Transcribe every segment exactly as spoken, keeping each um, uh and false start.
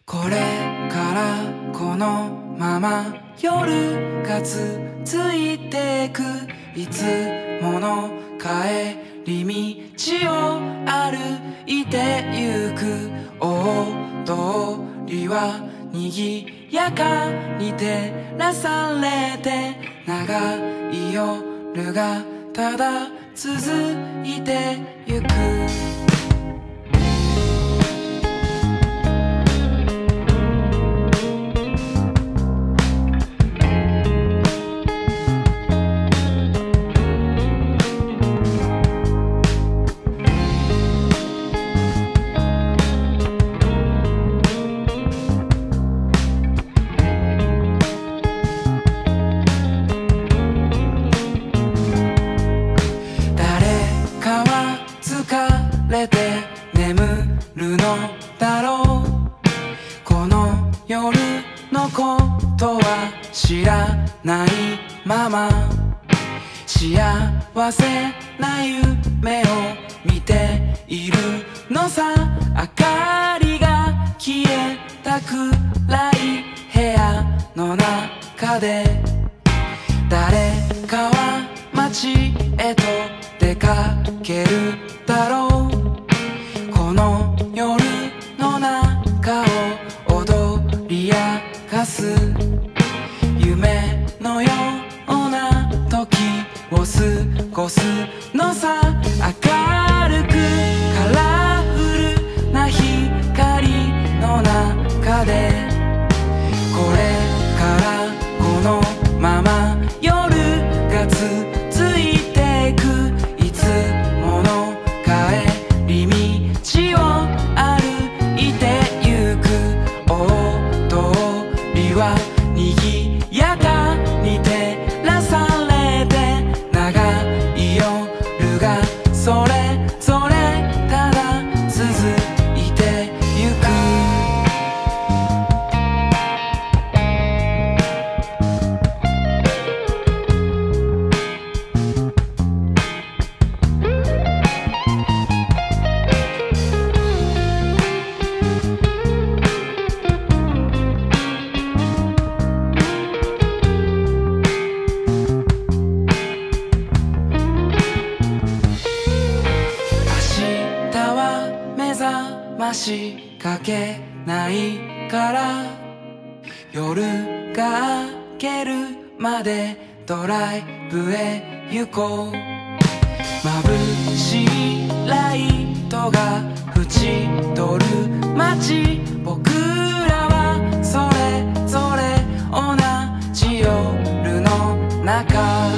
これからこのまま夜が続いてく、いつもの帰り道を歩いてゆく。大通りは賑やかに照らされて、長い夜がただ続いてゆく。疲れて眠るのだろう。この夜のことは知らないまま、幸せな夢を見ているのさ。明かりが消えた暗い部屋の中で、誰かは街へと出かけるだろう。この夜の中を踊り明かす、夢のような時を過ごすのさ。明るくカラフルな光の中で、これからこのまま夜が続いてく。いつもの帰り道を歩いてゆく。大通りは賑やかに照らされて、長い夜がそれぞれただ続いてゆく。ましかけないから、夜が明けるまでドライブへ行こう。眩しいライトが縁取る街、僕らはそれぞれ同じ夜の中。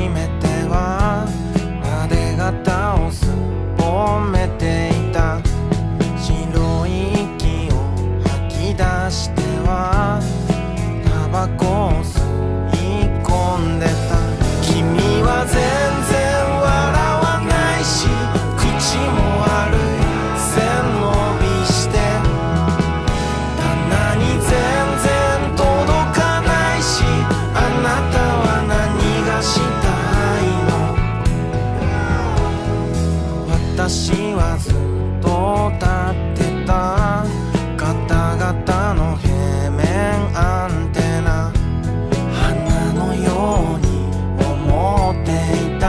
めてはなで肩をすぼめていた。白い息を吐き出してはタバコを吸い込んでた。君は全然笑わないし口も悪い背伸びして棚に全然届かないし、あなたは何がしたいの。私はずっと立ってたガタガタの平面アンテナ、花のように思っていた。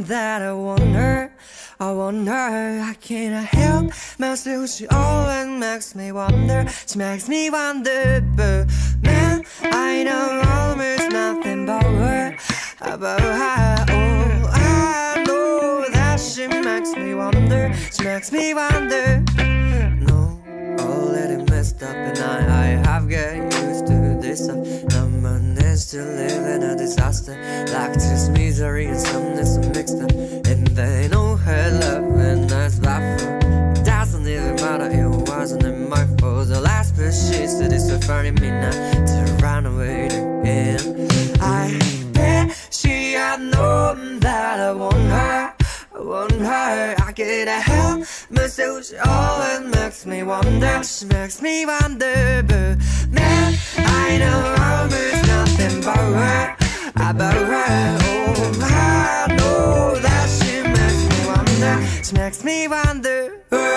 that I want her, I want her. I can't help myself, she always makes me wonder. She makes me wonder, but man, I know almost nothing about her, about her. Oh, I know that she makes me wonder, she makes me wonder. No, already messed up and I, I have got used to this. I'm managed to live in a disaster, like this misery and sadness mixed up. And they know her love and that's baffled. It doesn't even matter, it wasn't my fault. The last persist that is referring me now to run away to him. I bet she had known that I want her, I want her. I can't help myself, she always makes me wonder. She makes me wonder, but man, I know almost nothing about her, about her. Oh, I know that she makes me wonder, she makes me wonder.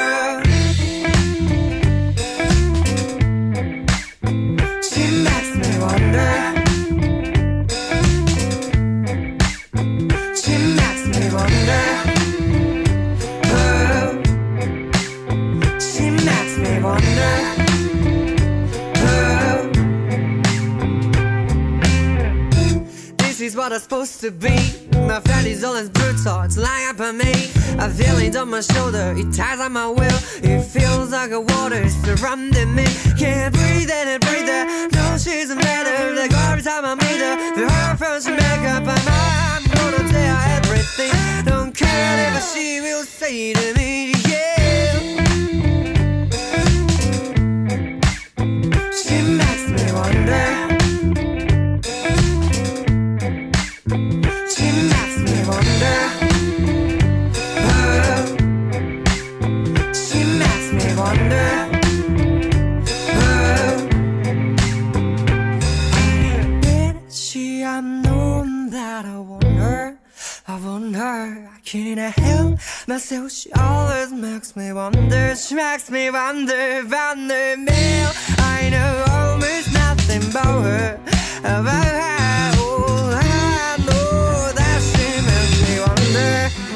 She makes me wonder. She makes me wonder. She makes me wonder. This is what I'm supposed to be. My fat is always brutal, it's lying up on me. I feel it on my shoulder, it ties on my will. It feels like a water is surrounding me. Can't breathe in it, breathe it. No, she's a matter. Like every time I meet her, for her first makeup, I'm gonna tell her everything. Don't care if she will say to me, yeah. She makes me wonder. She makes me wonder. Oh, she makes me wonder. Oh, I bet she had known that I want her, I want her. I can't help myself, she always makes me wonder. She makes me wonder, wonder me. I know almost nothing about her, about her. Oh, I know that she makes me wonder.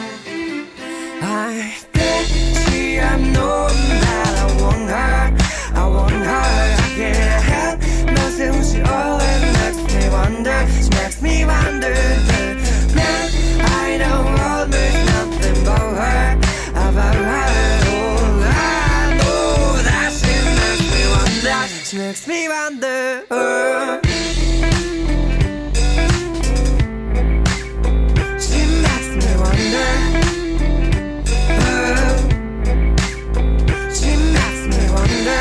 I bet she had known that I want her, I want her. I can't help myself, she always makes me wonder. She makes me wonder. Man, I know almost nothing about her, about her. Oh, I know that she makes me wonder. She makes me wonder. She makes me wonder. She makes me wonder.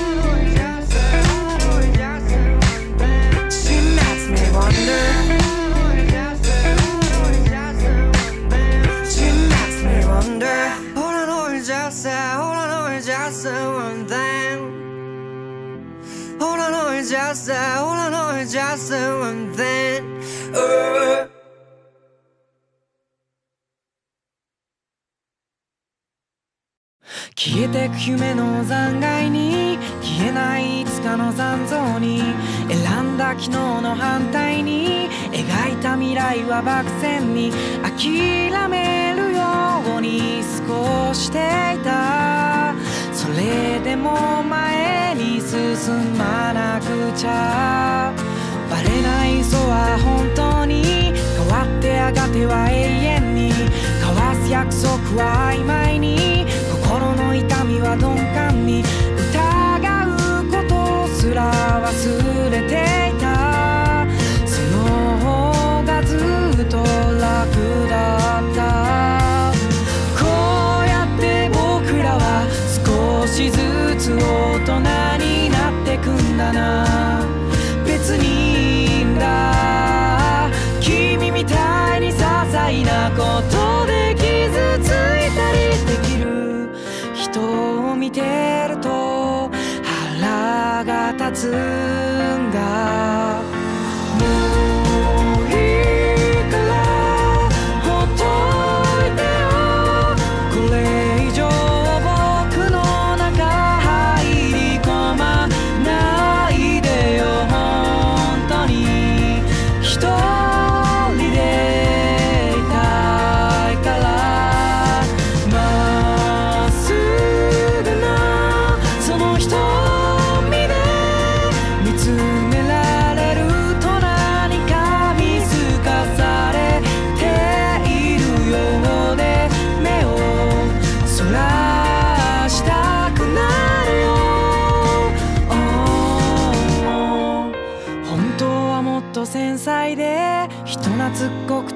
She makes me wonder. She makes me wonder. All I know is just that, all I know is just that one thing. All I know is just that, all I know is just that one thing. Uh. 消えてく夢の残骸に消えないいつかの残像に選んだ昨日の反対に描いた未来は漠然に諦めるように少していたそれでも前に進まなくちゃバレない嘘は本当に変わってやがては永遠に交わす約束は曖昧に心の痛みは鈍感に疑うことすら忘れていたその方がずっと楽だったこうやって僕らは少しずつ大人になってくんだな別にいいんだ君みたいに些細なことで傷ついたりできる人を見てると腹が立つんだもういいからほっといてよこれ以上僕の中入り込まないでよ本当に一人でいたい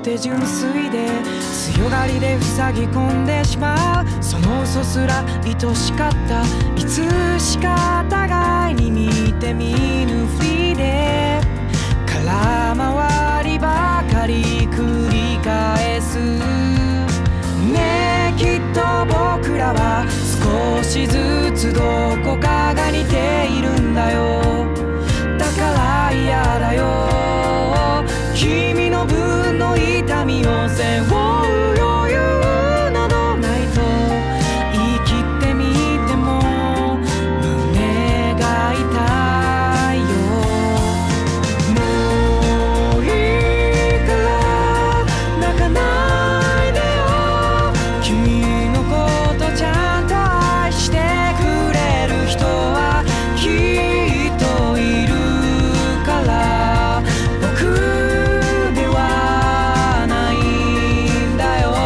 って純粋で強がりで塞ぎ込んでしまうその嘘すら愛しかったいつしか互いに見て見ぬふりで空回りばかり繰り返すねえきっと僕らは少しずつどこかが似ているんだよだから嫌だよ君の分の痛みを背負う余裕などないと言い切ってみても胸が痛いよもういいから泣かないでよ君のことちゃんと愛してくれる人はきっといるから僕ではないんだよ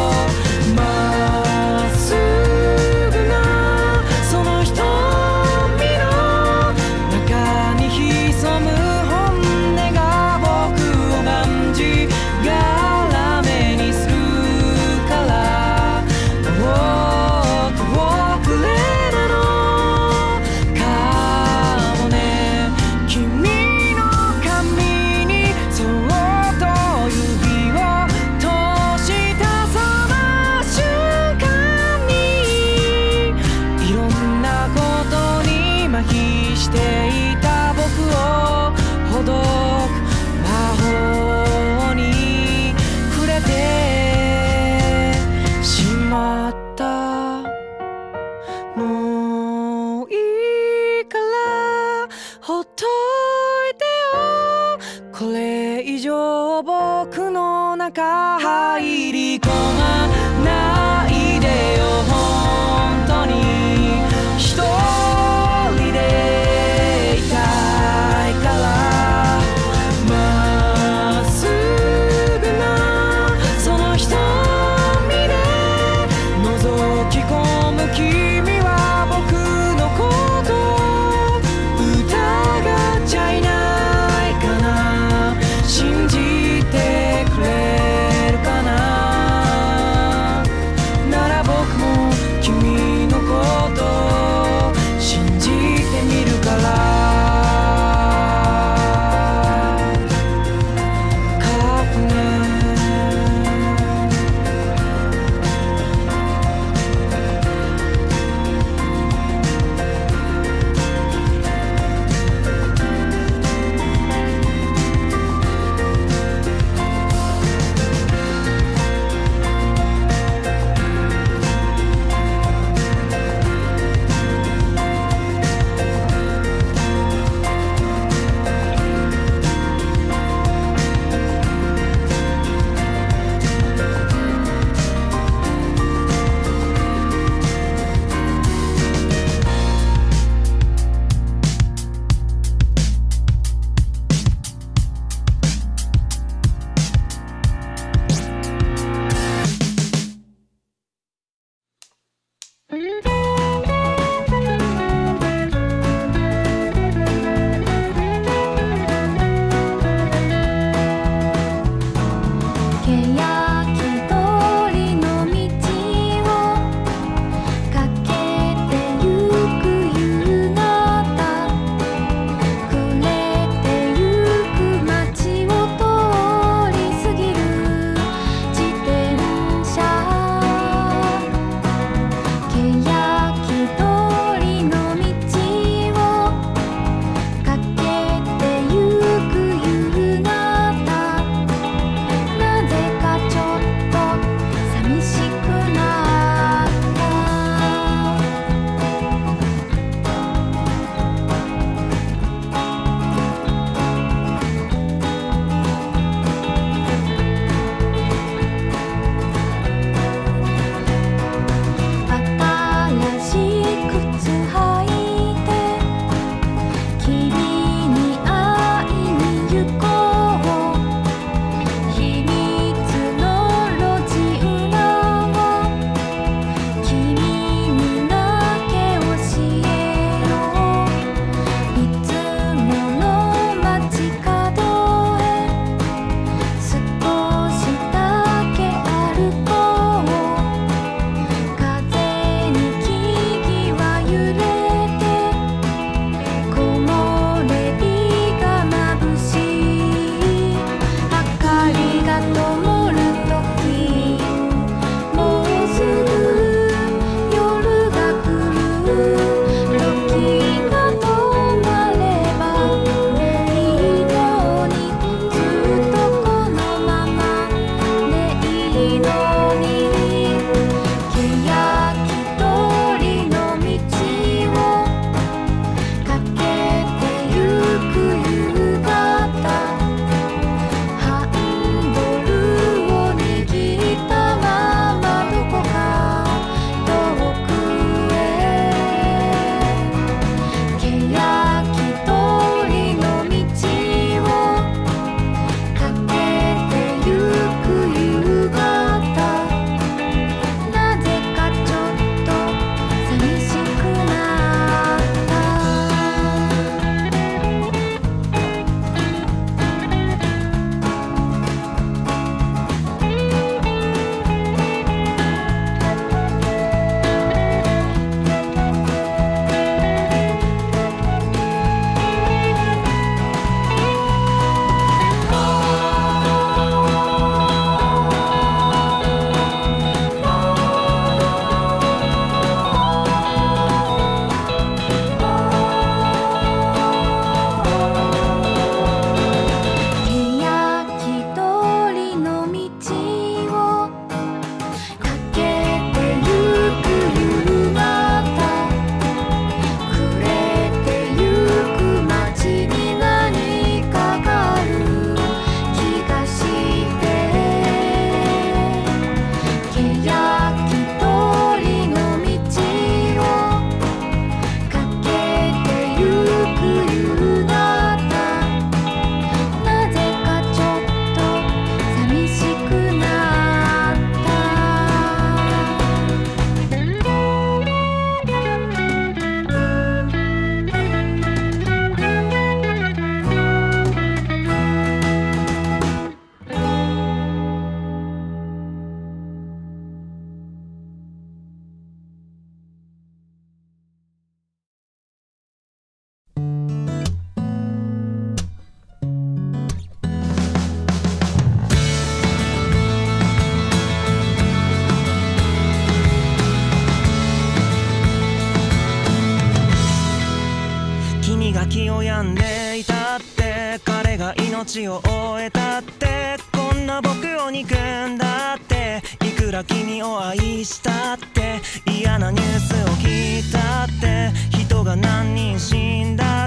まっすぐなその瞳の中に潜む本音が僕をがんじがらめにするからもっと遅れなのかもね君の髪にそっと指を通したその瞬間にいろんなことに麻痺していた僕をほどく魔法に触れてしまったもういいからほっといてよこれ以上僕の中入り込まないでよ本当に一人でいたいからまっすぐなその瞳で覗き込む君は僕のこと疑っちゃいないかな信じてくれるかななら僕も君のこと信じてみるからカップね「 を病んでいたって、彼が命を終えたって、こんな僕を憎んだって、いくら君を愛したって、嫌なニュースを聞いたって、人が何人死んだって、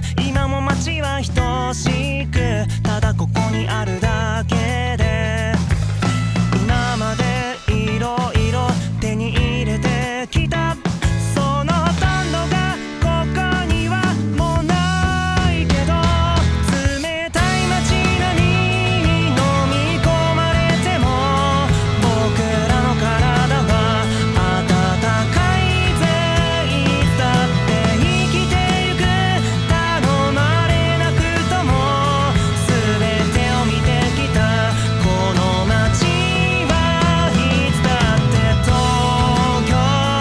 今も街は等しくただここにあるだけで、今までいろいろ手に入れてきたそのほとんどがここにはもうないけど、冷たい街並みに飲み込まれても僕らの体は温かいぜ。いつだって生きてゆく、頼まれなくとも全てを見てきたこの街はいつだって東京。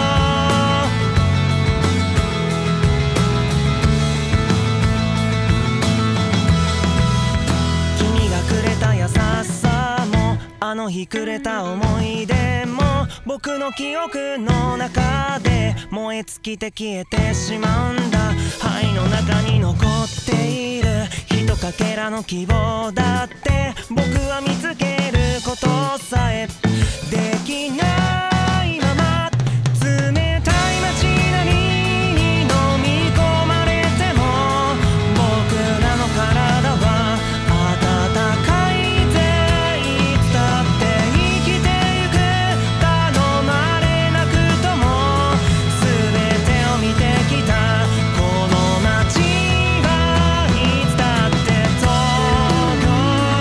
君がくれた優しさもあの日くれた思い出も僕の記憶の中で燃え尽きて消えてしまうんだ。肺の中に残っているひとかけらの希望だって僕は見つけることさえできないまま、冷たい街並みに飲み込まれても僕らの体は温かいぜ。いつだって生きてゆく、頼まれなくとも全てを見てきたこの街はいつだって東京。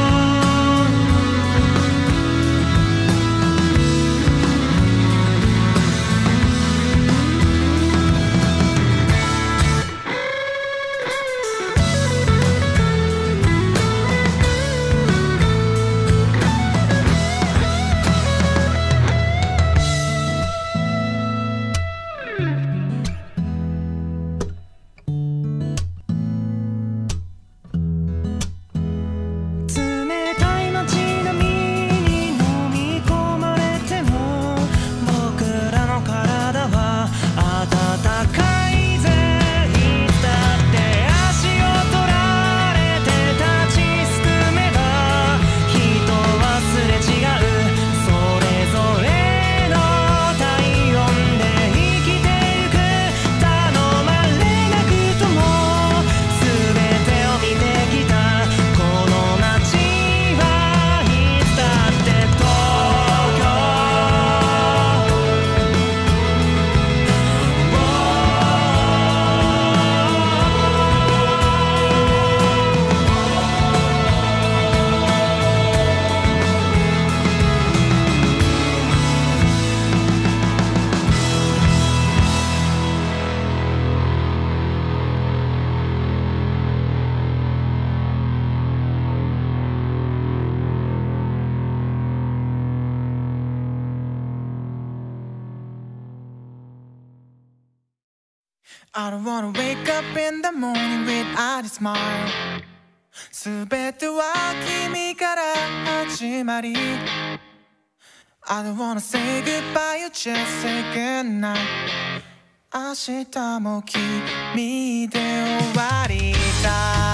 冷たい街並みに飲み込まれても僕らの体は温かいぜ。いつだって足を取られて立ちすくめば人はすれ違う、それぞれの体温で生きてゆく、頼まれなくとも全てを見てきたこの街はいつだって東京。I don't wanna wake up in the morning without a smile。 すべては君から始まり。 I don't wanna say goodbye, you just say goodnight。 明日も君で終わりた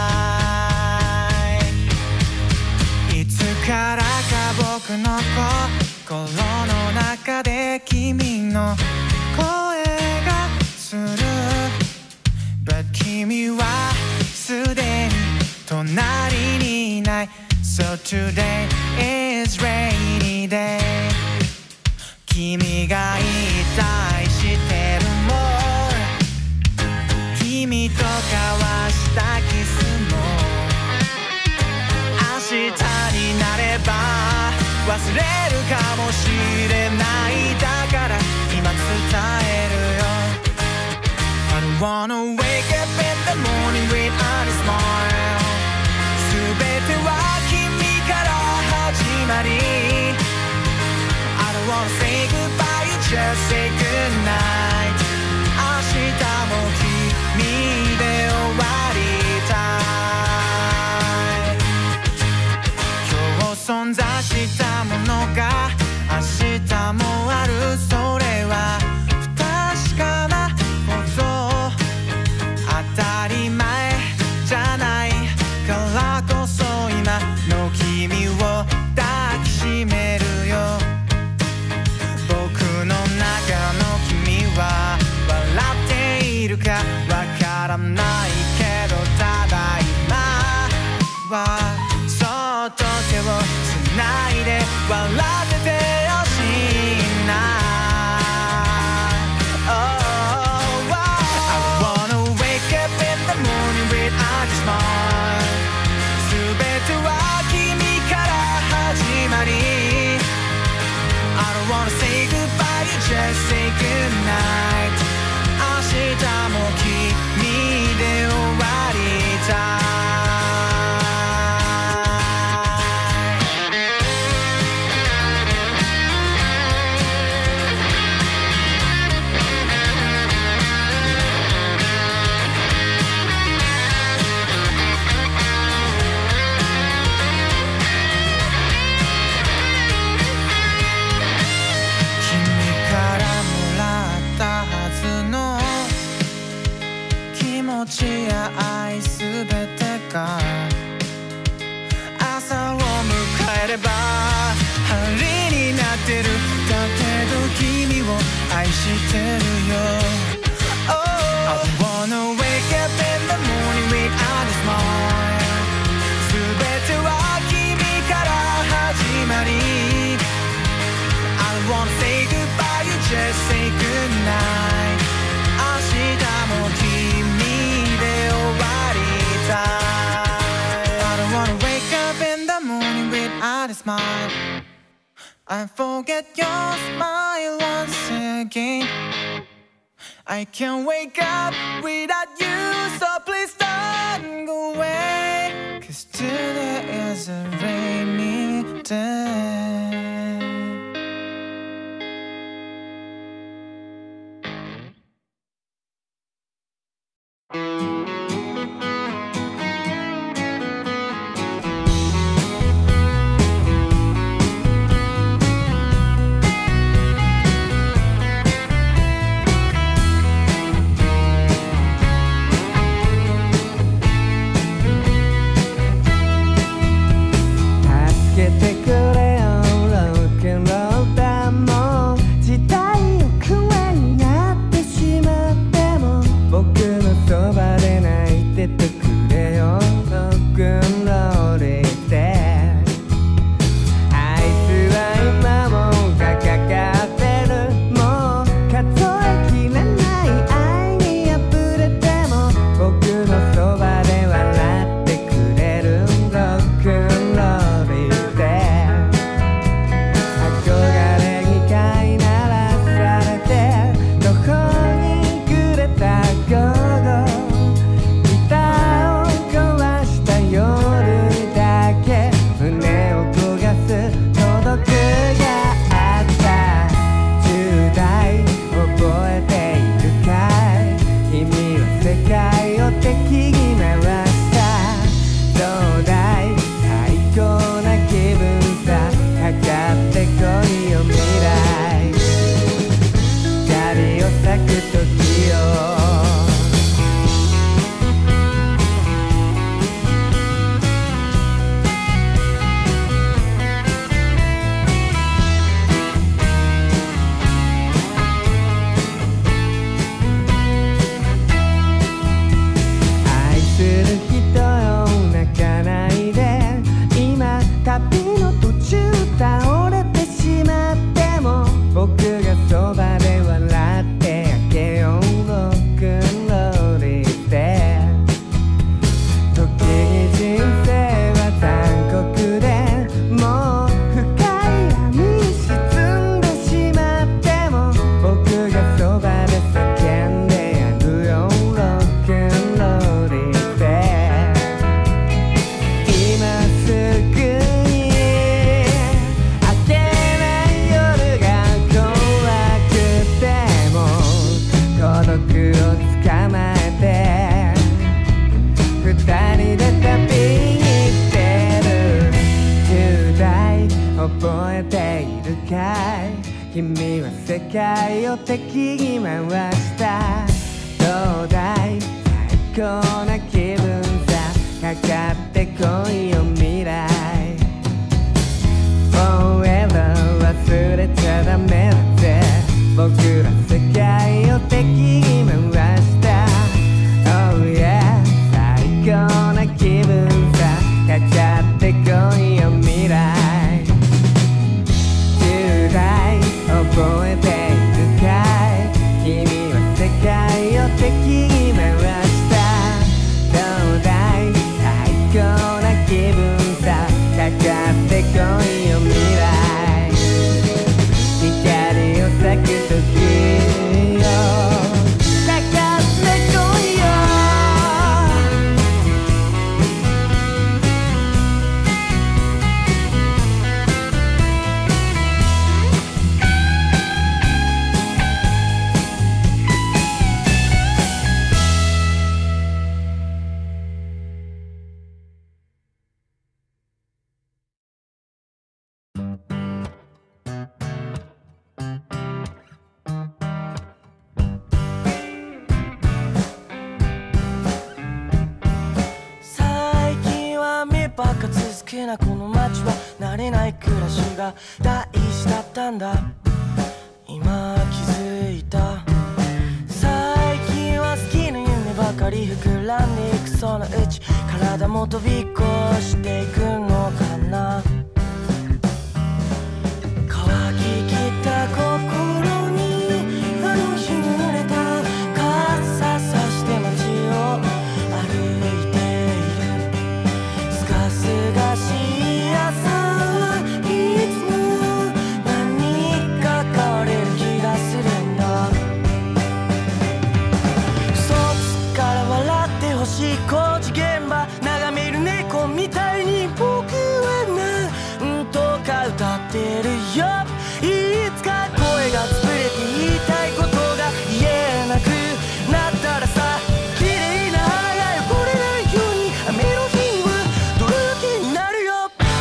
い。いつからか僕の心の中で君の声がする。 But 君はすでに隣にいない。 So today is rainy day。 君が言いたいしてるもん、君と交わしたキスも明日になれば忘れるかもしれない。だから今伝えるよ。 I don't wanna wake up in the morning without a smile。 すべては君から始まり。 I don't wanna say goodbye, you just say goodnight。 明日も君で終わりたい。今日存在したものが明日もある。それは不確かなこと、当たり前 just say goodnight 明日も君で終わりたいや愛すべてが朝を迎えれば針になってるだけど君を愛してるよ Oh I wanna wake up in the morning without a smile すべては君から始まり I wanna say goodbye you just say goodnight 明日も君I don't wanna wake up in the morning without a smile I forget your smile once again I can't wake up without you So please don't go away Cause today is a rainy day君は世界を敵に回したどうだい最高な気分さかかってこいよ未来 Forever 忘れちゃダメだぜ僕ら世界を敵に回した Oh yeah 最高な気分さかかってこいよ未来覚えているかい君は世界を敵に回したどうだい最高な気分さかかってこいよ未来光ばっか続くなこの街は慣れない暮らしが大事だったんだ今気づいた最近は好きな夢ばかり膨らんでいくそのうち体も飛び越していくのかな乾ききった心にあの日濡れた傘さして街を歩いているすがすがしい朝はいつも何か変われる気がするんだ嘘つから笑ってほしい工事現場眺める猫みたいに僕はなんとか歌ってるよいつか声が潰れて言いたいことが言えなくなったらさ綺麗な花が汚れないように雨の日には泥だけになるよ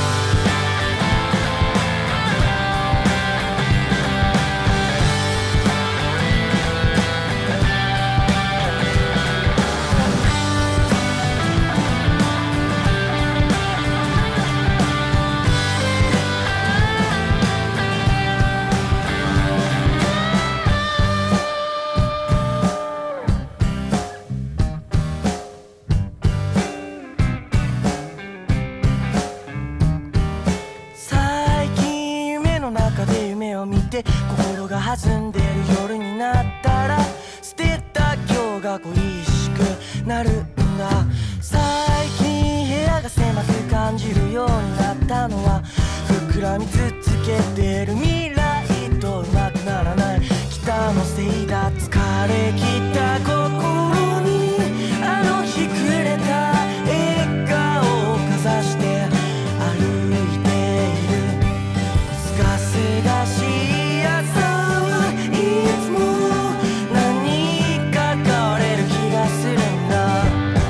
最近夢の中で夢を見て心が弾んでる夜になったら捨てた今日が恋しくなるんだ最近部屋が狭く感じるようになったのは膨らみ続けてる未来とうまくならない北のせいだ疲れ切った心にあの日くれた笑顔をかざして歩いているすがすがしい朝はいつも何か変われる気がするんだ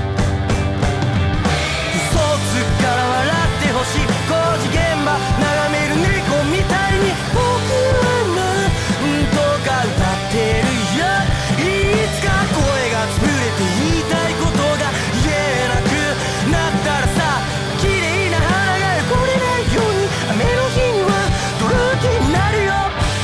嘘つくから笑ってほしい工事現場眺める猫みたいに僕はなんとか歌ってるよいつか声が潰れて言いたいことが言えなくなったらさ綺麗な花が汚れないように雨の日には泥だけになるよ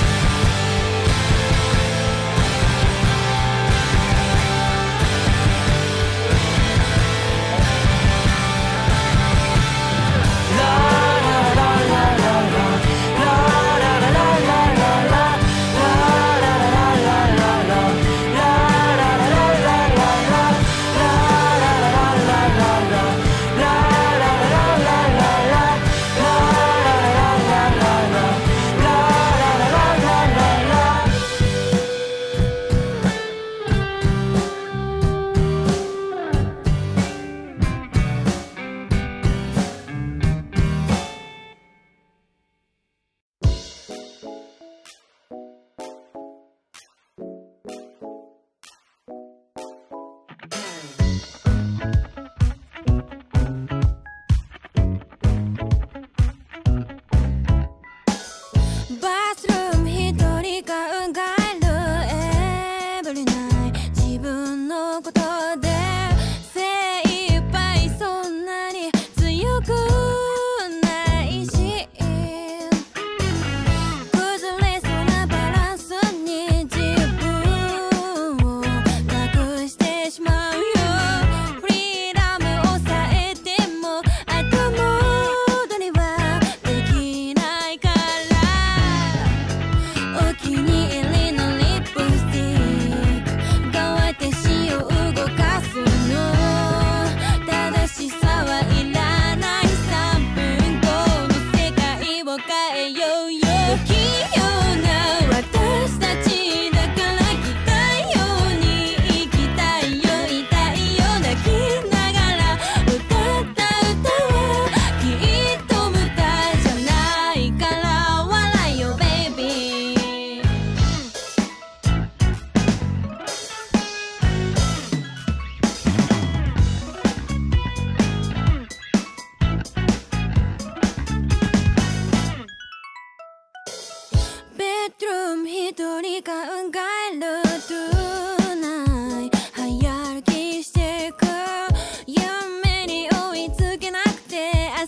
バスルーム一人考えるエブリナイト自分のことで精一杯そんなに強くないし崩れそうなバランスに自分を隠してしまうよフリーダム抑えても後戻りはできないからお気に入りのリップスティック乾いて塩動かすの正しさはいらないさんぷんごの世界を変えようよ不器用な私たちだから来たように生きたいよ痛いよ泣きながら歌った歌はきっと無駄じゃないから笑いよベイビーベッドルーム一人考える Tonight 早歩きしてく夢に追いつけなくて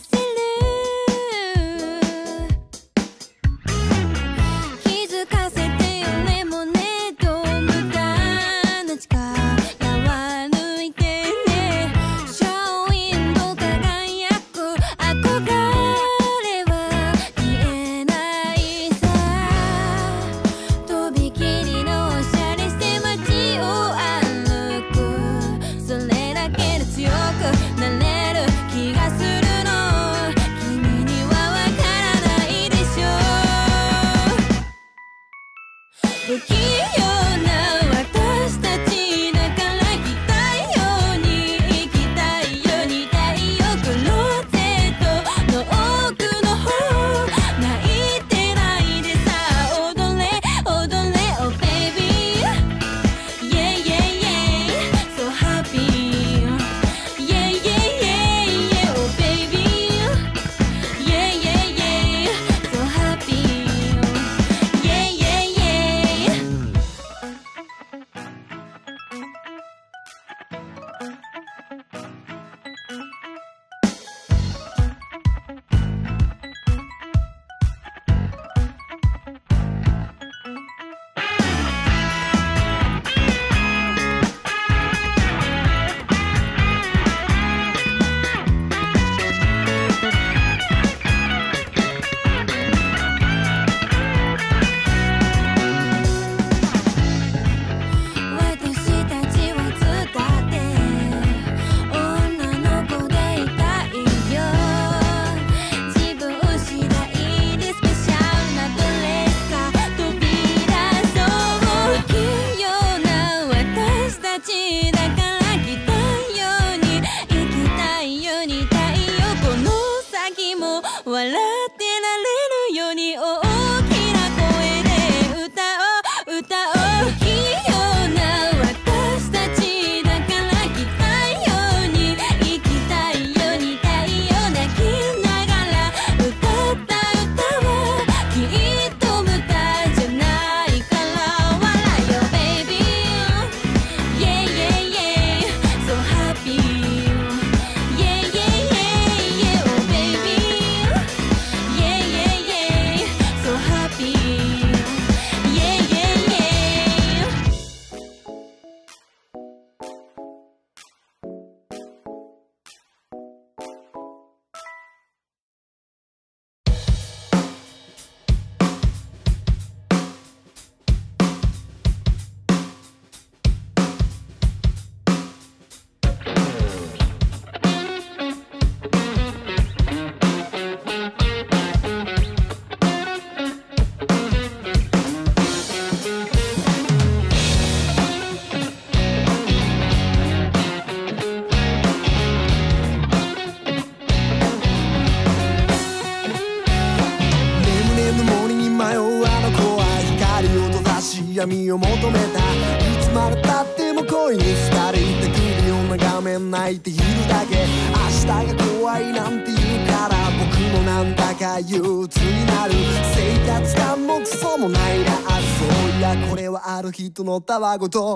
闇を求めた。いつまでたっても恋に浸りた日々を眺めないでいるだけ。明日が怖いなんて言うから僕もなんだか憂鬱になる。生活感もクソもないな。そういやこれはある人のたわごと。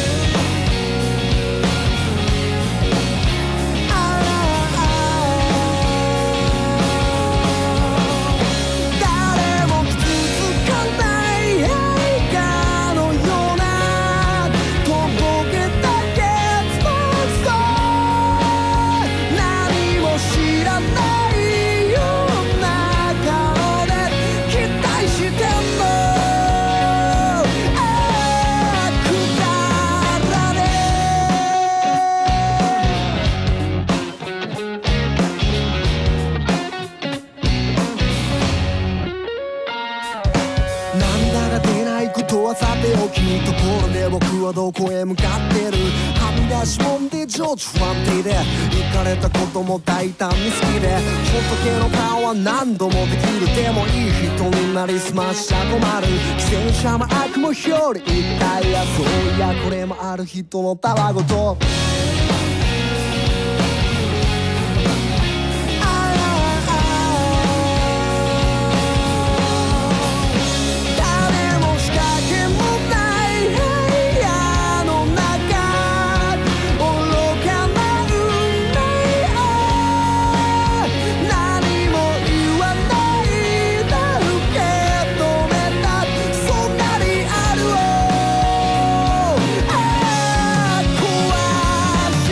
さておきところで僕はどこへ向かってる。はみ出しもんで情緒不安定で行かれたことも大胆に好きで仏の顔は何度もできる。でもいい人になりすましちゃ困る。犠牲者も悪も表裏一体や。そういやこれもある人のたわごと。壊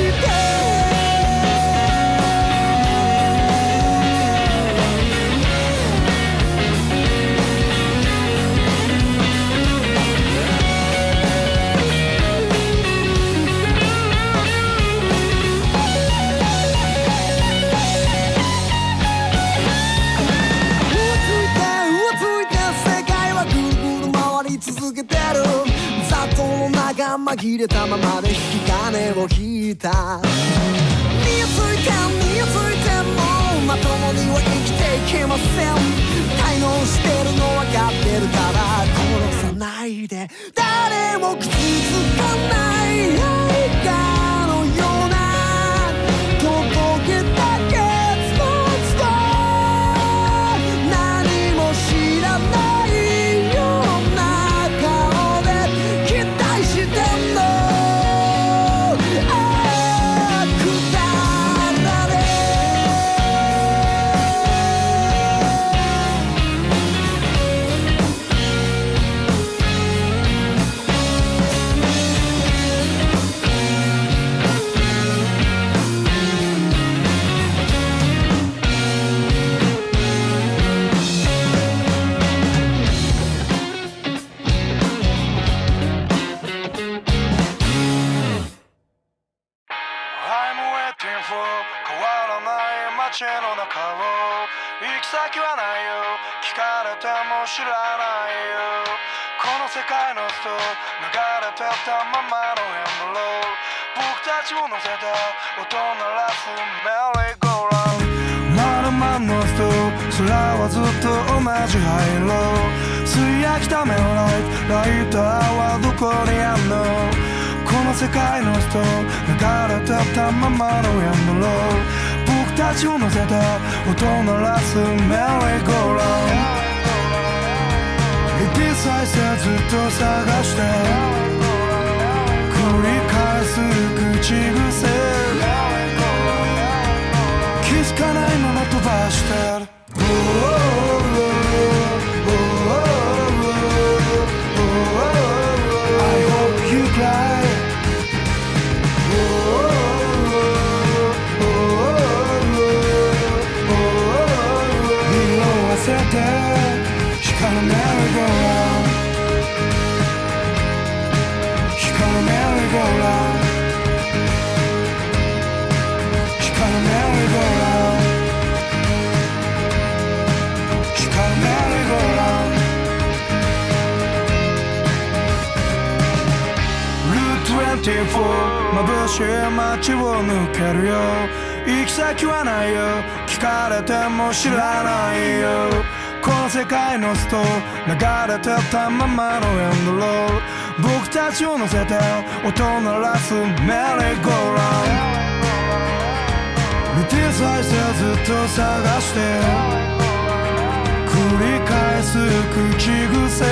歯が紛れたままで引き金を引いた。身をついて身をついてもまともには生きていけません。滞納してるの分かってるから殺さないで。誰も傷つかない映画のような届けた結末と何も知らないような顔で期待してんの。ああくだらね変わらない街の中を行き先はないよ聞かれても知らないよ。この世界の人流れてたままのエンドロール僕たちを乗せて音鳴らすメリーゴーラウンド。まるまんの人空はずっと同じ灰色吸い飽きたメロライトライターはどこにあんの。この世界の人流れてたままのエンドロール僕たちを乗せて音鳴らすメリーゴーラウンド。リピート再生ずっと探して繰り返す口癖気づかないまま飛ばしてる。I hope you cry光るメリーゴーラウンド光るメリーゴーラウンド光るメリーゴーラウンド光るメリーゴーラウンドルートにじゅうよん眩しい街を抜けるよ行き先はないよ聞かれても知らないよ。この世界のスト流れてたままのエンドロール僕たちを乗せて音鳴らすメリーゴーラウンド。リピート再生ずっと探して繰り返す口癖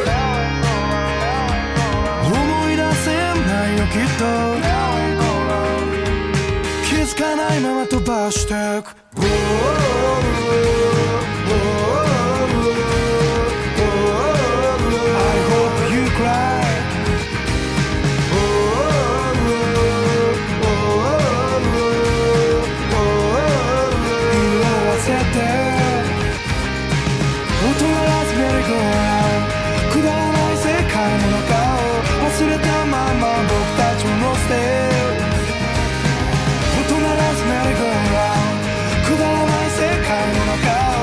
思い出せないよきっと気づかないまま飛ばしてく。くだらない世界の中を忘れたまま僕たちを乗せて音鳴らすメリーゴーラウンドくだらない世界の中を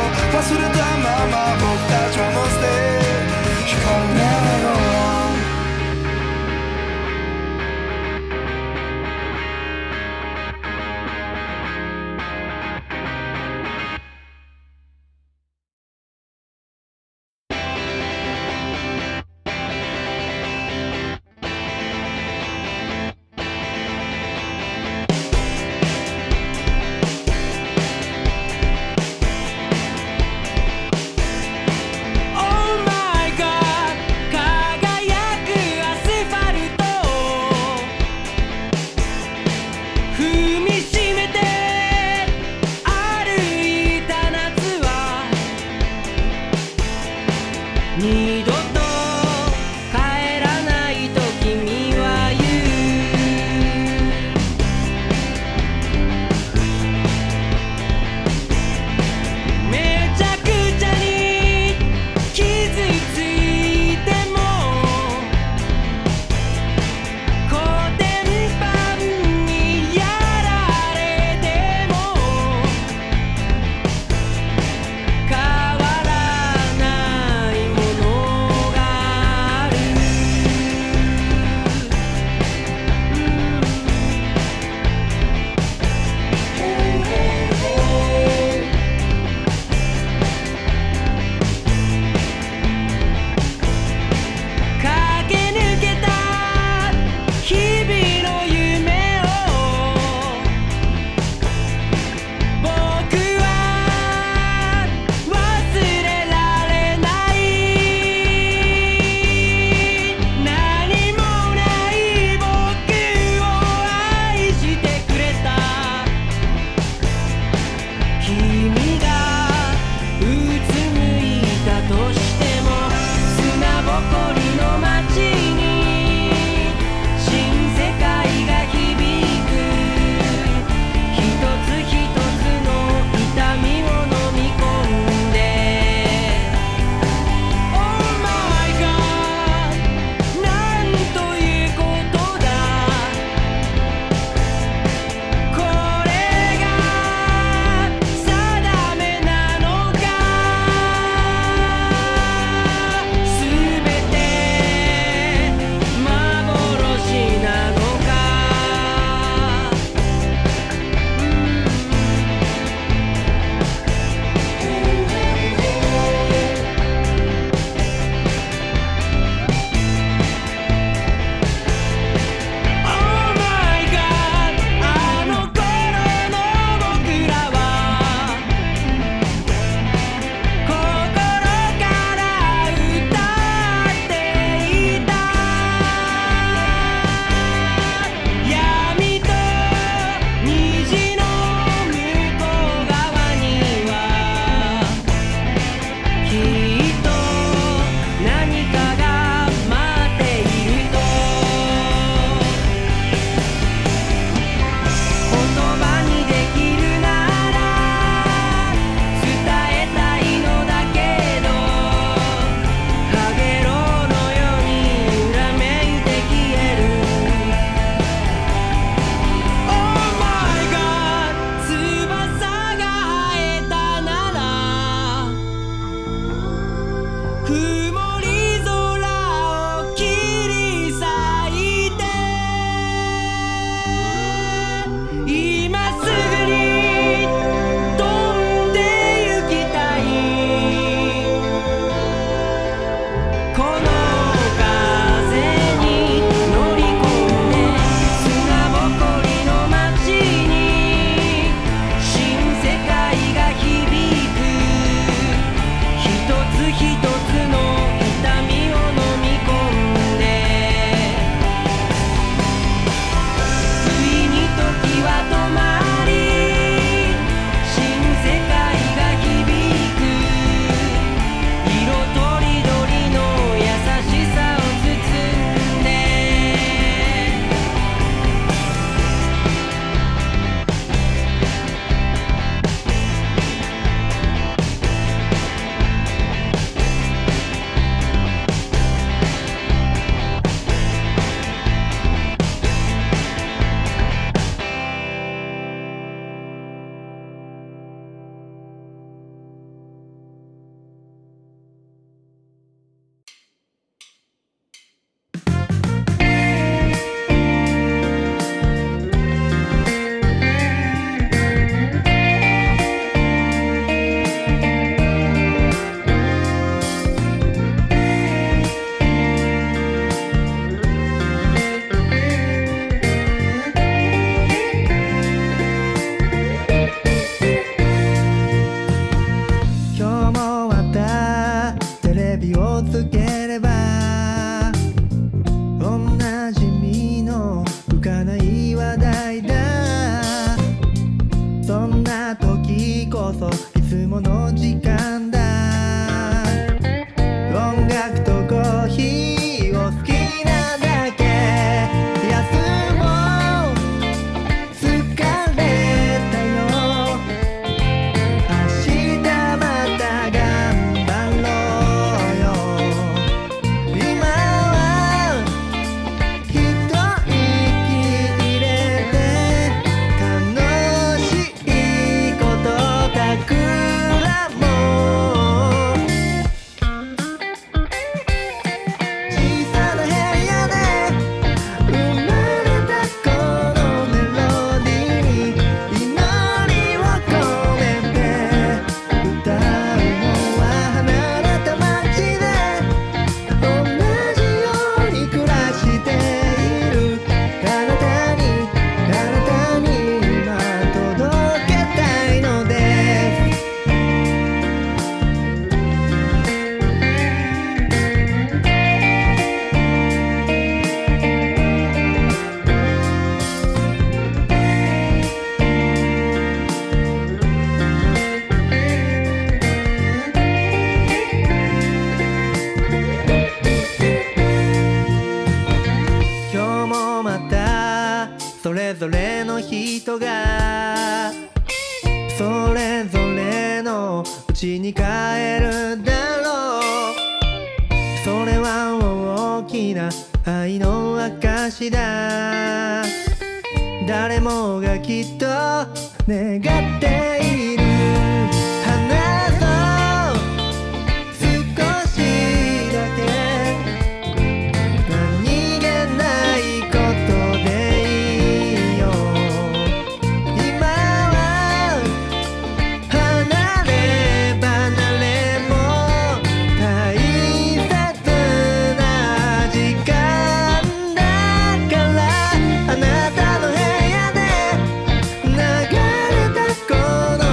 れぞれの人がそれぞれの家に帰るだろう。それは大きな愛の証だ。誰もがきっと願っている。花と少しだけ何気ないことでいいよ。今は離れ離れも大切な時間だから、あなたの部屋で流れたこの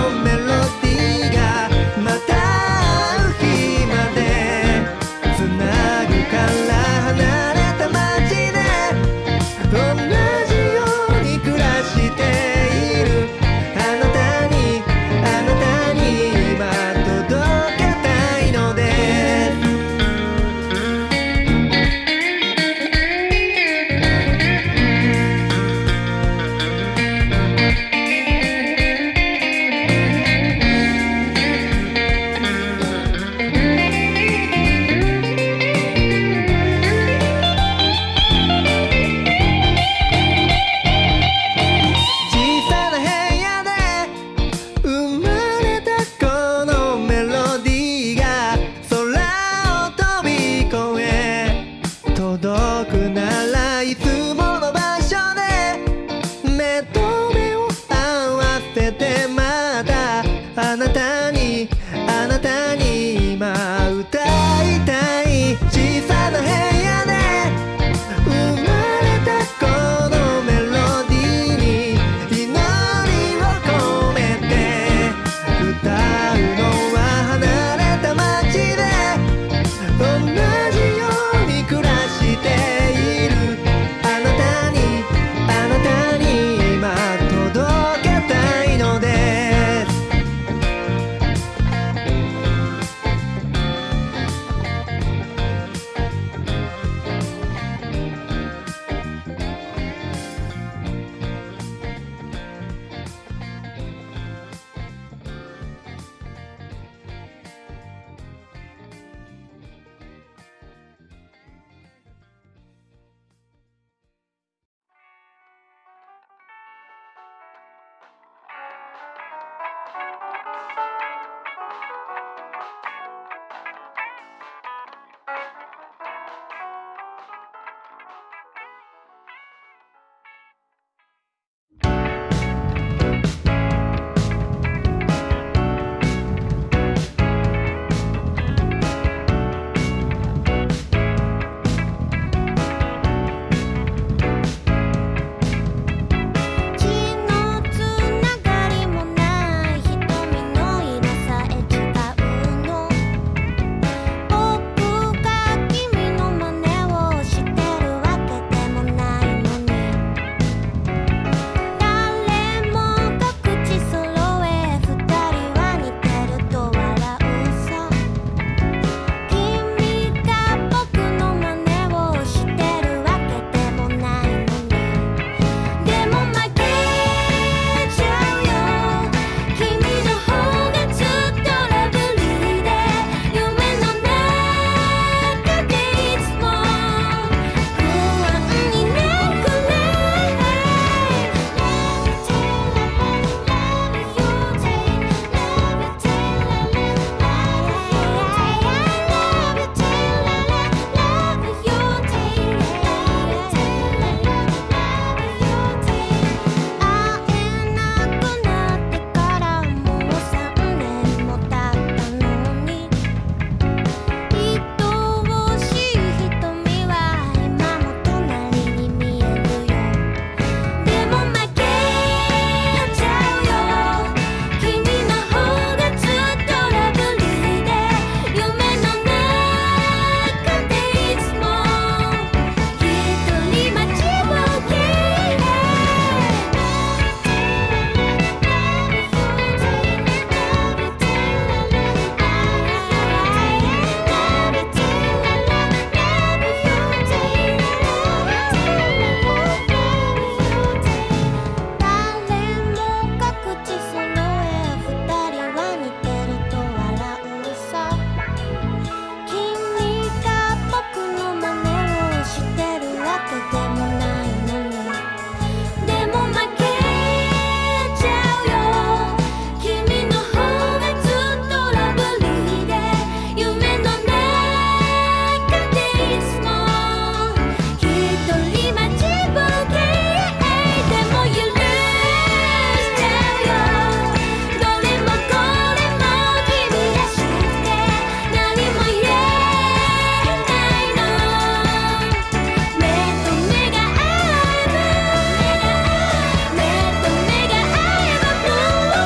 わけでもないのにでも負けちゃうよ君の方がずっとラブリーで夢の中でいつも一人待ちぼうけでも許しちゃうよどれもこれも君らしくて何も言えないの目と目が合えば目と目が合えばブ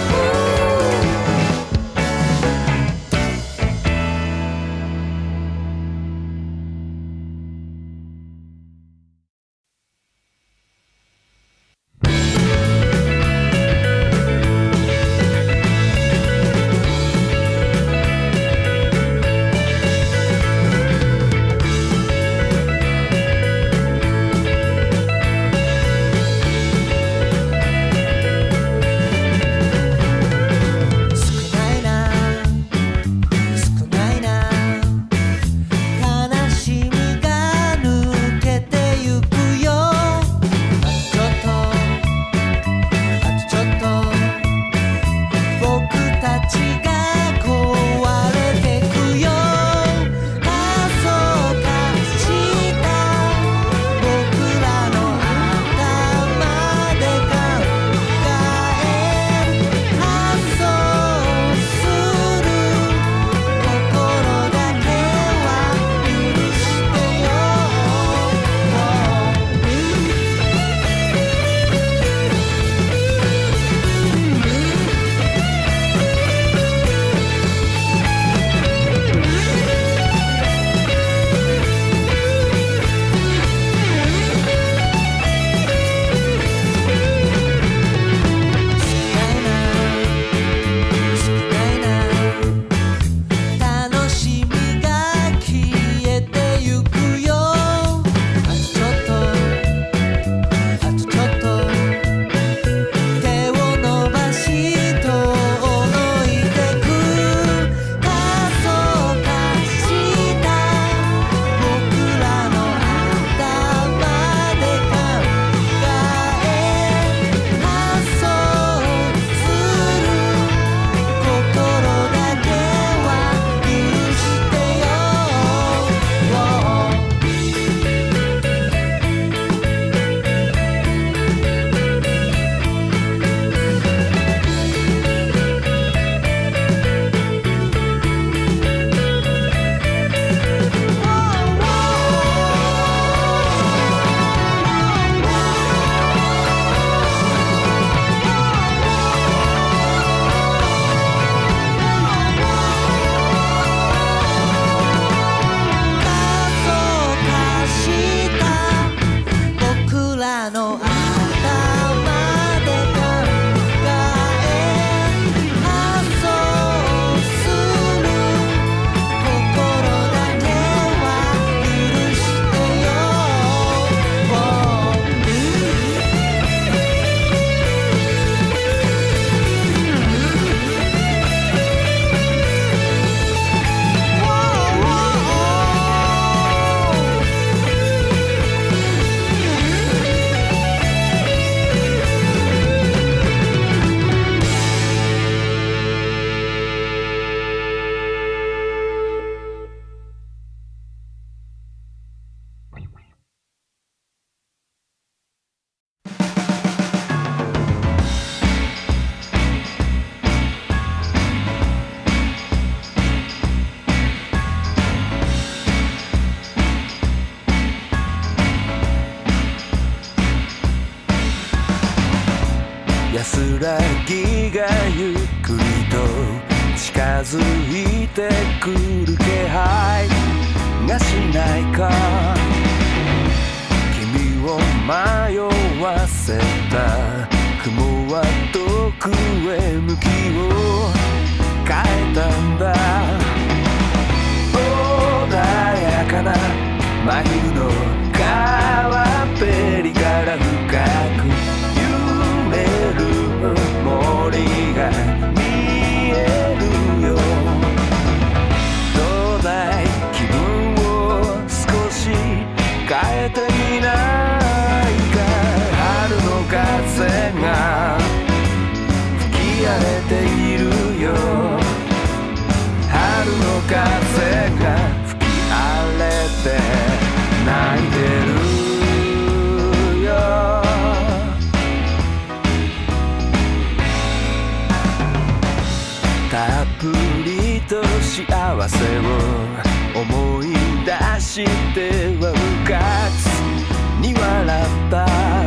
少ないな少ないな悲しみが抜けてゆくよあとちょっとあとちょっと僕たちが壊れてくよ過疎化した僕らの頭で考え発想する心だけは許してよ少ないな楽しみが消えてゆくよあとちょっとあとちょっと手を伸ばし遠のいてく過疎化した僕らの頭で考え発想する心だけは許してよ過疎化した僕らの頭で考え発想する心だけは許してよ安らぎがゆっくりと近づいてくる気配がしないか君を迷わせた雲は遠くへ向きを変えたんだ穏やかな真冬の川っぺりから深く揺れる森が見えるよどうだい気分を少し変えてみないせを思い出してはうかつに笑った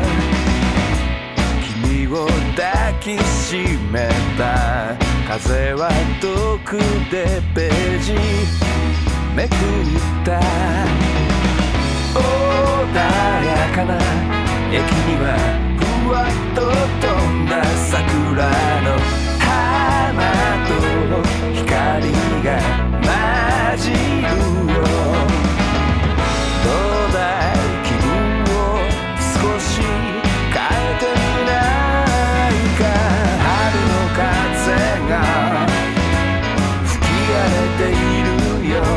君を抱きしめた風は遠くでページめくった穏やかな駅にはふわっと飛んだ桜の花と光が混じるよどうだい気分を少し変えてみないか春の風が吹き荒れているよ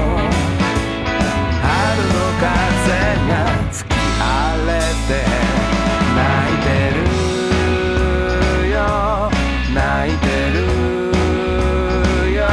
春の風が吹き荒れて泣いてるよ泣いてるよ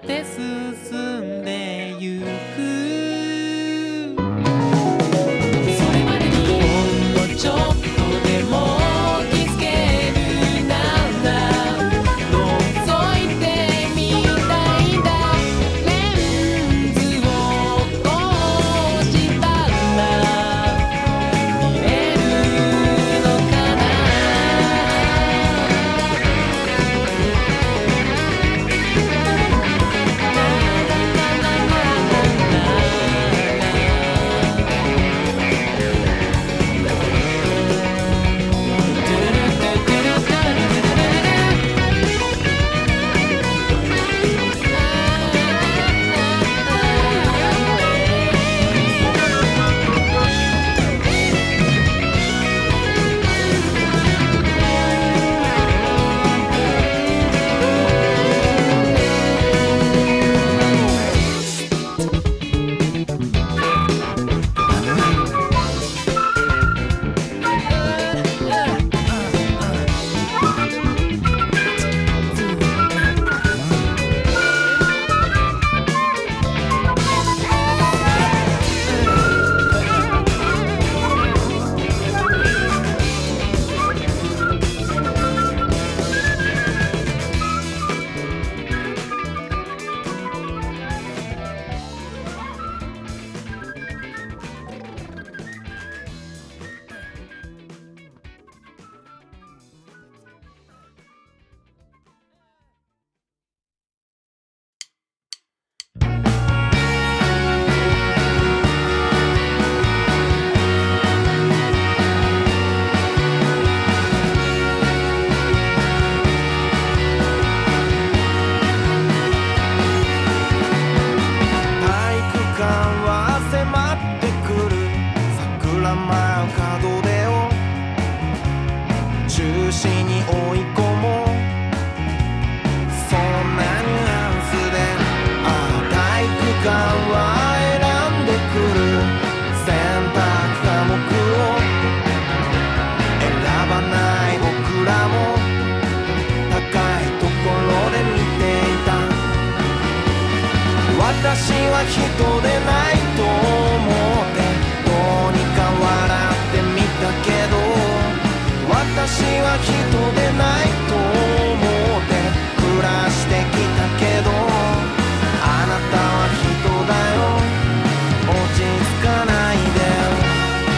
って進んでゆく。それまでにほんのちょっとでも気づけるなら覗いてみたいんだ。レンズを通したら見えるのかな。私は人でないと思ってどうにか笑ってみたけど、私は人でないと思って暮らしてきたけど、あなたは人だよ、落ち着かないで。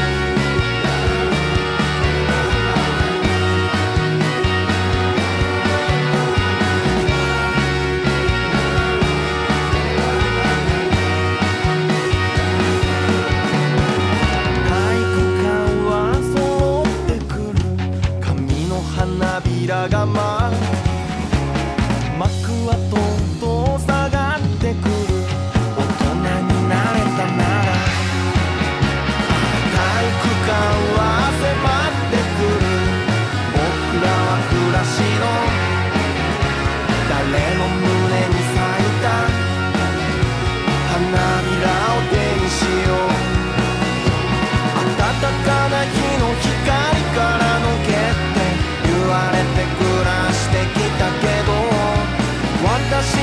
花びらが舞う幕跡と下がってくる。大人になれたなら体育館は迫ってくる。僕らは暮らしの誰の胸に咲いた花びらを手にしよう。暖かな日の光から抜けて言われて暮らしてきたけど、私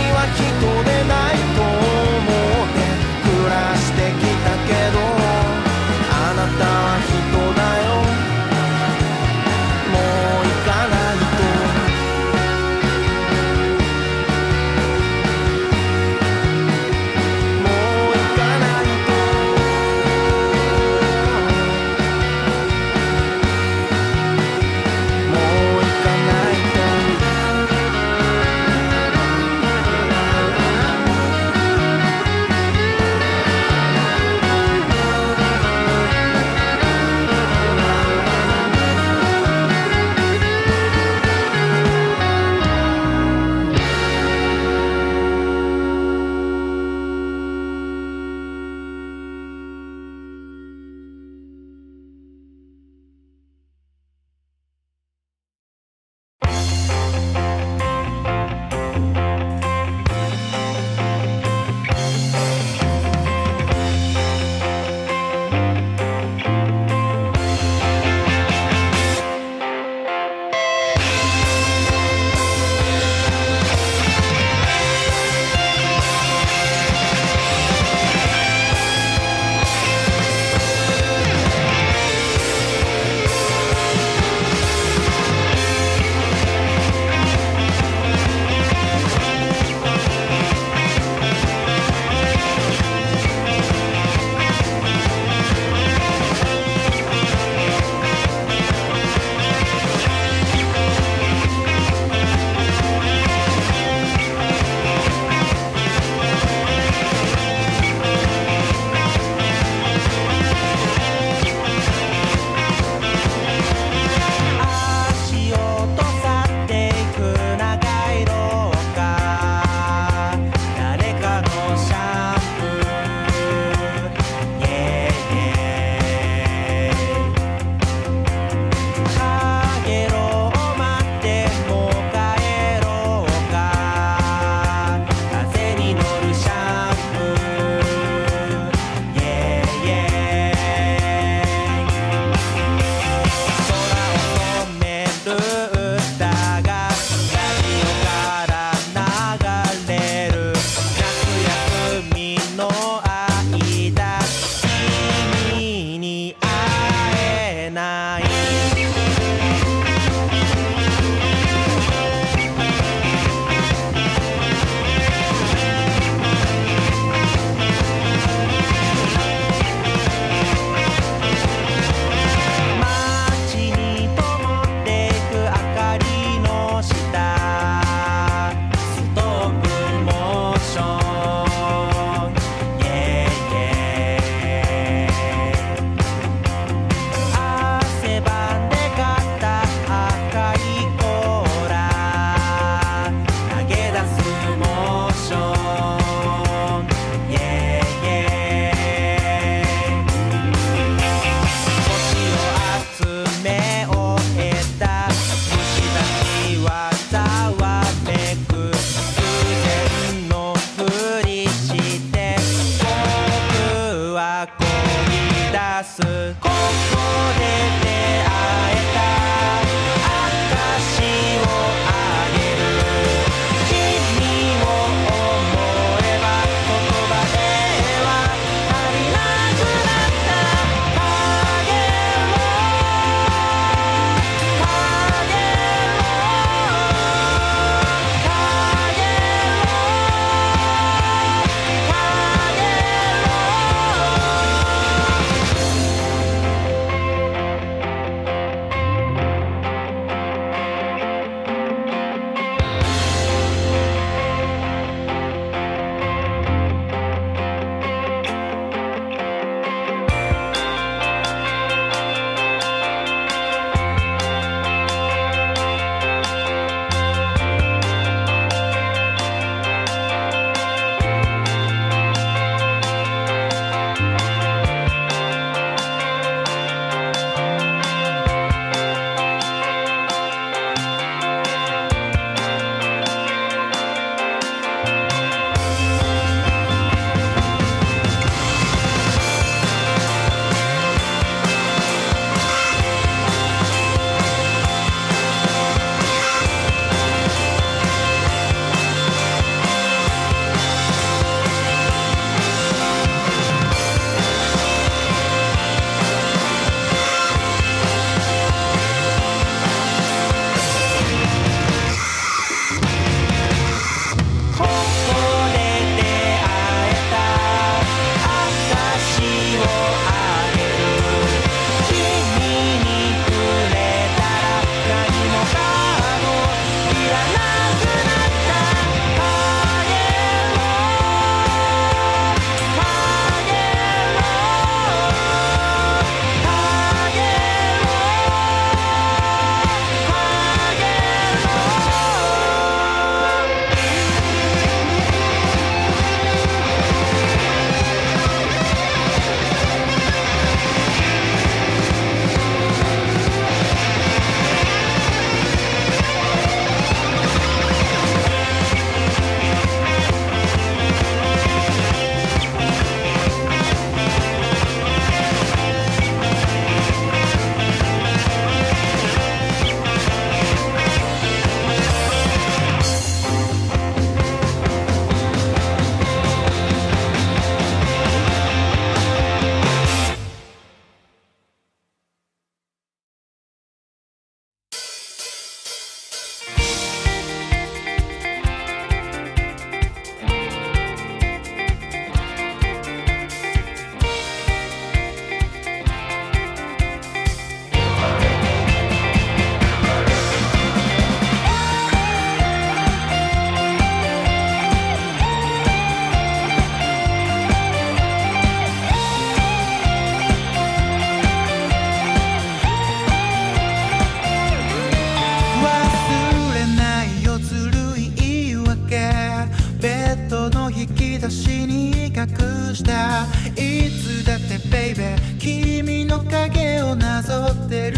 出しに隠した。いつだってベイベー君の影をなぞってる。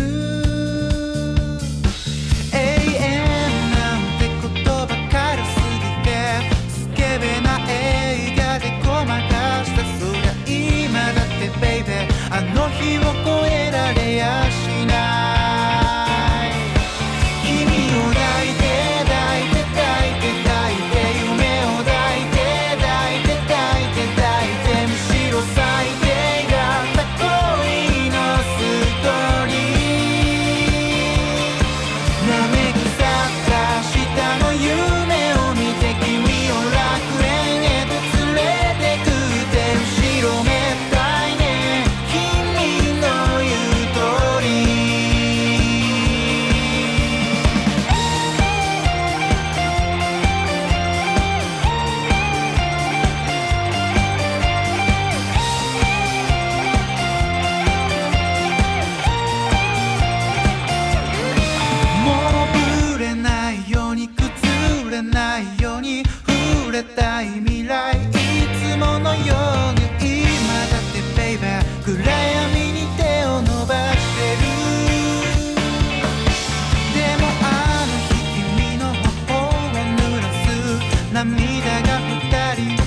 永遠なんて言葉軽すぎてスケベな映画でごまかした。そりゃ今だってベイベーあの日を超えられやしない。君を抱いて抱いて抱いて抱いて夢を抱いて抱いて抱いて抱いてむしろ最低だった恋のストーリー。なめくさった下の夢を見て君を楽園へと連れてくって後ろめったいね君の言う通り。もうぶれないように崩れないように触れたい未来。いつものように今だってベイベー暗闇に手を伸ばしてる。でもあの日君の頬を濡らす涙が二人